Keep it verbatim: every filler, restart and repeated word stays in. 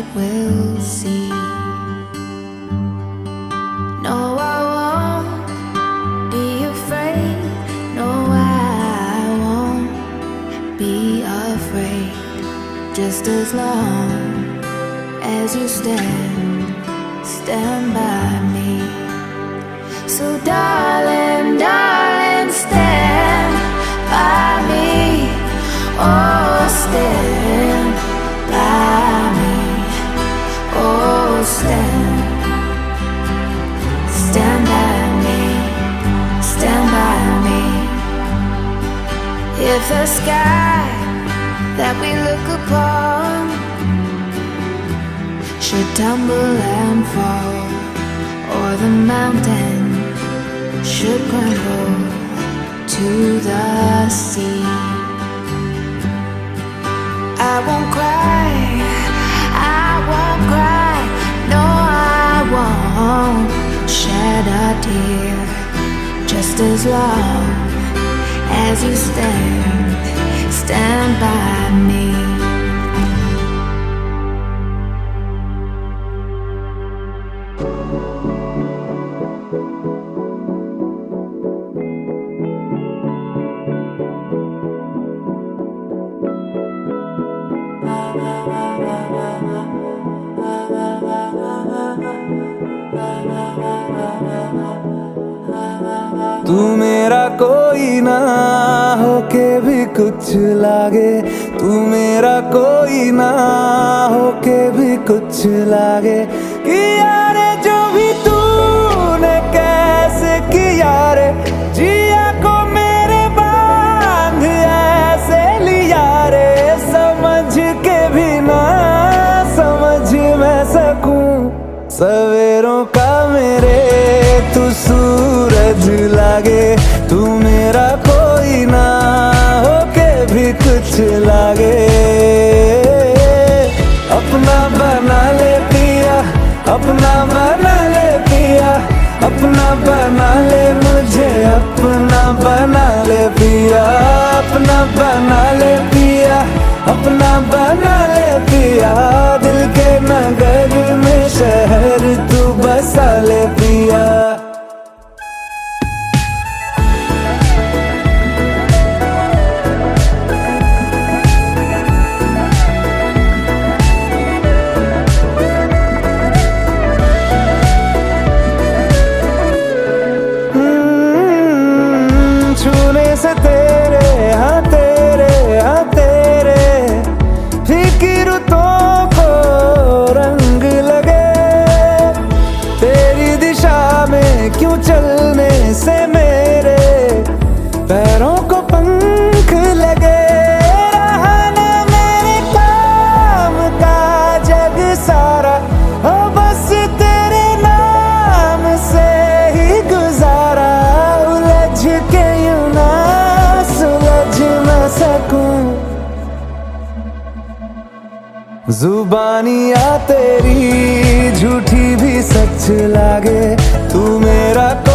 will see. No, I won't be afraid. No, I won't be afraid. Just as long as you stand, stand by me. So darling, darling, stand by me. Oh, stand by me. Oh, stand, stand by me, stand by me. If the sky that we look upon should tumble and fall, or the mountain should crumble to the sea, I won't cry, I won't cry. No, I won't shed a tear. Just as long as you stand, stand by me. तू मेरा कोई ना होके भी कुछ लागे, तू मेरा कोई ना होके भी कुछ लागे। किया रे जो भी तूने कैसे किया रे, जिया को मेरे बांध ऐसे लिया रे। समझ के भी ना समझ मैं सकूं, सवेरों का मेरे तू सूरज लागे। तू मेरा कोई ना होके भी कुछ लागे। अपना बना ले पिया, अपना बना ले पिया, अपना बना ले मुझे, अपना बना ले पिया, अपना बना ले पिया, अपना बना ले पिया। दिल के नगर में शहर तू बसा ले पिया। छूने से तेरे हाँ तेरे हाँ तेरे फीकी रुतों को रंग लगे। तेरी दिशा में क्यों चलने से मेरे पैरों को पंख लगे। रहा ना मेरे काम का जग सारा, हो बस तेरे नाम से ही गुजारा। उलझ के यूं ना सुलझ न सकूं, जुबानियाँ तेरी झूठी भी सच लागे। तू मेरा